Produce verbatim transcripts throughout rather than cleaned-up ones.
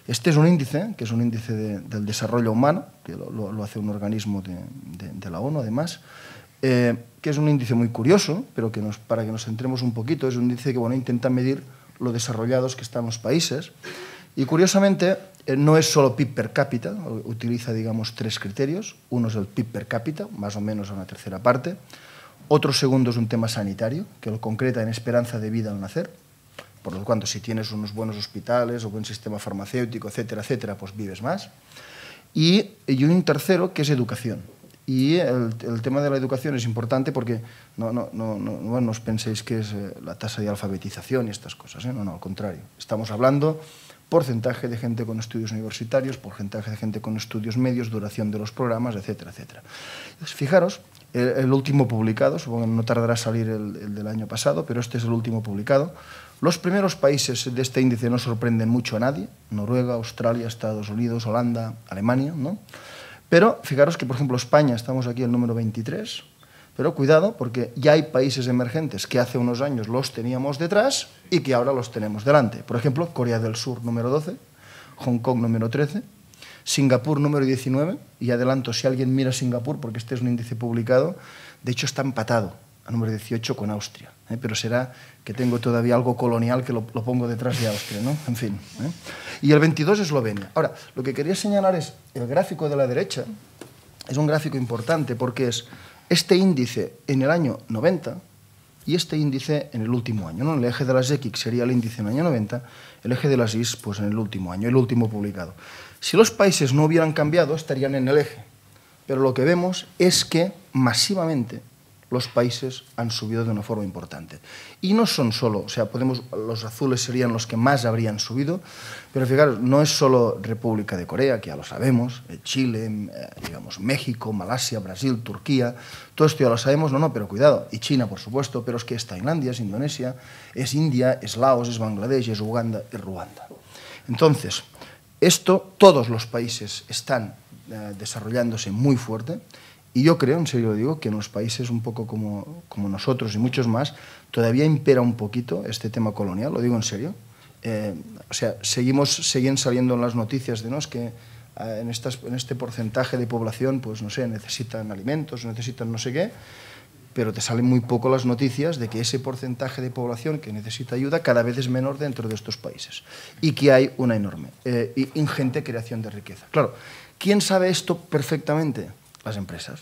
Este es un índice, que es un índice de, del desarrollo humano, que lo, lo, lo hace un organismo de, de, de la ONU, además, eh, que es un índice muy curioso, pero que nos, para que nos centremos un poquito, es un índice que bueno, intenta medir lo desarrollados que están los países. Y curiosamente, eh, no es solo P I B per cápita, utiliza, digamos, tres criterios. Uno es el P I B per cápita, más o menos a una tercera parte. Otro segundo es un tema sanitario, que lo concreta en esperanza de vida al nacer. Por lo tanto, si tienes unos buenos hospitales o buen sistema farmacéutico, etcétera, etcétera, pues vives más. Y, y un tercero, que es educación. Y el, el tema de la educación es importante porque no, no, no, no, no os penséis que es eh, la tasa de alfabetización y estas cosas, ¿eh? No, no, al contrario. Estamos hablando porcentaje de gente con estudios universitarios, porcentaje de gente con estudios medios, duración de los programas, etcétera, etcétera. Entonces, fijaros, el, el último publicado, supongo que no tardará a salir el, el del año pasado, pero este es el último publicado. Los primeros países de este índice no sorprenden mucho a nadie, Noruega, Australia, Estados Unidos, Holanda, Alemania, ¿no? Pero fijaros que, por ejemplo, España, estamos aquí el número veintitrés, pero cuidado, porque ya hay países emergentes que hace unos años los teníamos detrás y que ahora los tenemos delante. Por ejemplo, Corea del Sur, número doce, Hong Kong, número trece, Singapur, número diecinueve, y adelanto, si alguien mira Singapur, porque este es un índice publicado, de hecho está empatado a número dieciocho con Austria, ¿eh? Pero será que tengo todavía algo colonial que lo, lo pongo detrás de Austria, ¿no? En fin. ¿eh? Y el veintidós, Eslovenia. Ahora, lo que quería señalar es, el gráfico de la derecha es un gráfico importante porque es este índice en el año noventa y este índice en el último año, ¿no? El eje de las X sería el índice en el año noventa, el eje de las Y pues en el último año, el último publicado. Si los países no hubieran cambiado, estarían en el eje. Pero lo que vemos es que masivamente los países han subido de una forma importante. Y no son solo, o sea, podemos, los azules serían los que más habrían subido, pero fijaros, no es solo República de Corea, que ya lo sabemos, Chile, eh, digamos, México, Malasia, Brasil, Turquía, todo esto ya lo sabemos, no, no, pero cuidado, y China, por supuesto, pero es que es Tailandia, es Indonesia, es India, es Laos, es Bangladesh, es Uganda, es Ruanda. Entonces, esto, todos los países están eh, desarrollándose muy fuerte. Y yo creo, en serio lo digo, que en los países un poco como, como nosotros y muchos más, todavía impera un poquito este tema colonial, lo digo en serio. Eh, o sea, seguimos, siguen saliendo en las noticias de, ¿no? Es que eh, en, estas, en este porcentaje de población, pues no sé, necesitan alimentos, necesitan no sé qué, pero te salen muy poco las noticias de que ese porcentaje de población que necesita ayuda cada vez es menor dentro de estos países y que hay una enorme, eh, ingente creación de riqueza. Claro, ¿quién sabe esto perfectamente? Las empresas.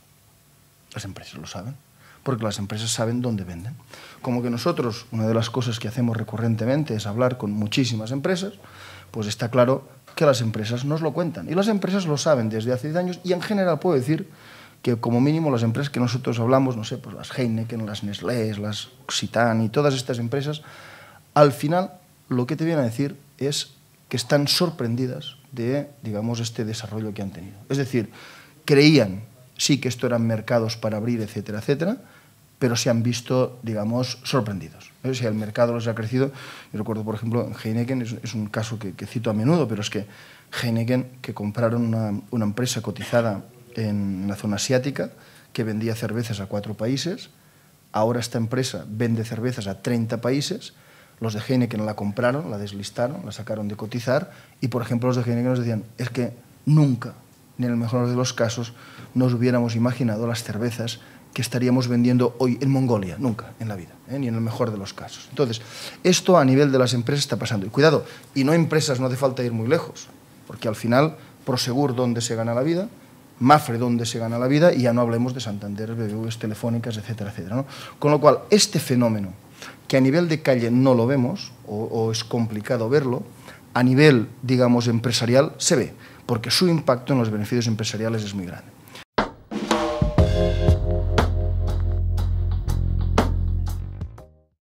Las empresas lo saben, porque las empresas saben dónde venden. Como que nosotros, una de las cosas que hacemos recurrentemente es hablar con muchísimas empresas, pues está claro que las empresas nos lo cuentan. Y las empresas lo saben desde hace diez años y en general puedo decir que como mínimo las empresas que nosotros hablamos, no sé, pues las Heineken, las Nestlé, las Occitan y todas estas empresas, al final lo que te vienen a decir es que están sorprendidas de, digamos, este desarrollo que han tenido. Es decir, creían, sí, que esto eran mercados para abrir, etcétera, etcétera, pero se han visto, digamos, sorprendidos. ¿Eh? Si el mercado les ha crecido, yo recuerdo, por ejemplo, Heineken, es, es un caso que, que cito a menudo, pero es que Heineken, que compraron una, una empresa cotizada en la zona asiática, que vendía cervezas a cuatro países, ahora esta empresa vende cervezas a treinta países, los de Heineken la compraron, la deslistaron, la sacaron de cotizar, y, por ejemplo, los de Heineken nos decían, es que nunca, ni en el mejor de los casos, nos hubiéramos imaginado las cervezas que estaríamos vendiendo hoy en Mongolia, nunca en la vida, ¿eh? Ni en el mejor de los casos. Entonces, esto a nivel de las empresas está pasando. Y cuidado, y no empresas, no hace falta ir muy lejos, porque al final, Prosegur, ¿dónde se gana la vida? Mafre, ¿dónde se gana la vida? Y ya no hablemos de Santander, B B Vs, Telefónicas, etcétera, etcétera, ¿no? Con lo cual, este fenómeno, que a nivel de calle no lo vemos, o, o es complicado verlo, a nivel, digamos, empresarial, se ve, porque su impacto en los beneficios empresariales es muy grande.